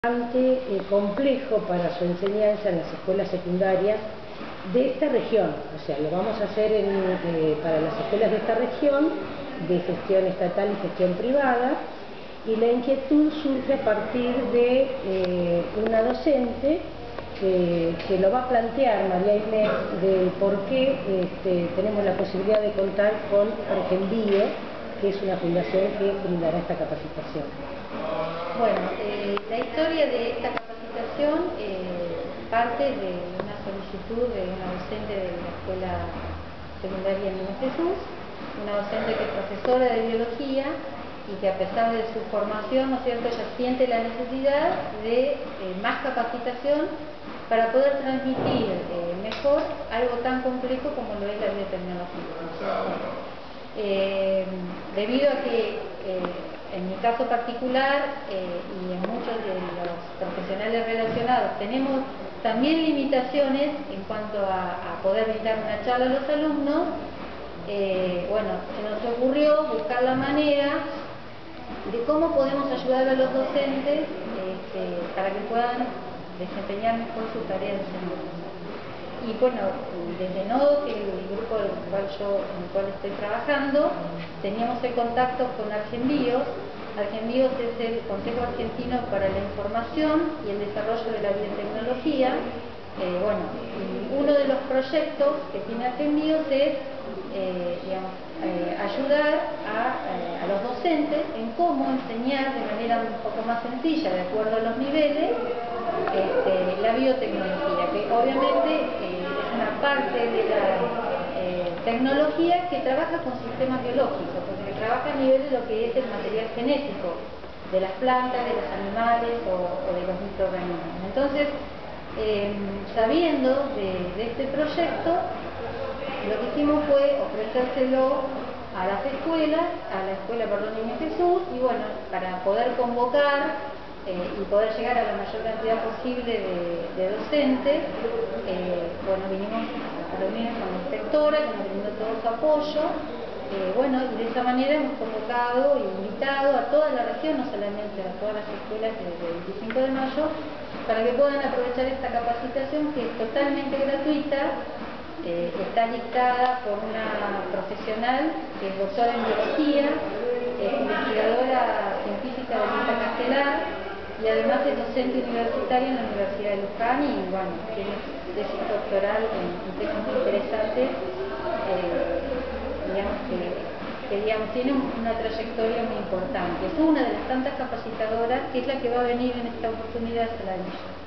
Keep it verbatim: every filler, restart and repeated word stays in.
bastante eh, complejo para su enseñanza en las escuelas secundarias de esta región. O sea, lo vamos a hacer en, eh, para las escuelas de esta región, de gestión estatal y gestión privada, y la inquietud surge a partir de eh, una docente que, que lo va a plantear, María Inés, de por qué este, tenemos la posibilidad de contar con Argenbio, que es una fundación que brindará esta capacitación. Bueno, eh, la historia de esta capacitación eh, parte de una solicitud de una docente de la Escuela Secundaria Niño Jesús, una docente que es profesora de biología y que a pesar de su formación, ¿no es cierto?, ella siente la necesidad de eh, más capacitación para poder transmitir eh, mejor algo tan complejo como lo es la biotecnología, ¿no es cierto? Eh, debido a que eh, en mi caso particular eh, y en muchos de los profesionales relacionados tenemos también limitaciones en cuanto a, a poder brindar una charla a los alumnos, eh, bueno, se nos ocurrió buscar la manera de cómo podemos ayudar a los docentes este, para que puedan desempeñar mejor su tarea de enseñanza. Y bueno, desde Nodo, que es el grupo en el cual yo en el cual estoy trabajando, teníamos el contacto con Argenbio. Argenbio es el Consejo Argentino para la Información y el Desarrollo de la Biotecnología. Eh, bueno, uno de los proyectos que tiene Argenbio es eh, digamos, eh, ayudar a, eh, a los docentes en cómo enseñar de manera un poco más sencilla, de acuerdo a los niveles, este, la biotecnología, que obviamente eh, es una parte de la eh, tecnología que trabaja con sistemas biológicos, porque trabaja a nivel de lo que es el material genético de las plantas, de los animales o, o de los microorganismos. Entonces, eh, sabiendo de, de este proyecto, lo que hicimos fue ofrecérselo a las escuelas, a la escuela, perdón, Niño Jesús, y bueno, para poder convocar Eh, y poder llegar a la mayor cantidad posible de, de docentes, eh, bueno, vinimos a reuniones con la inspectora, que nos brindó todo su apoyo, eh, bueno, y de esa manera hemos convocado e invitado a toda la región, no solamente a todas las escuelas desde el veinticinco de mayo, para que puedan aprovechar esta capacitación que es totalmente gratuita, eh, está dictada por una profesional que es doctora en biología, es investigadora científica de Vita Castelar, y además es docente universitaria en la Universidad de Luján y bueno, tiene tesis doctoral en, en temas muy interesantes, eh, digamos que, que digamos, tiene una trayectoria muy importante. Es una de las tantas capacitadoras que es la que va a venir en esta oportunidad a la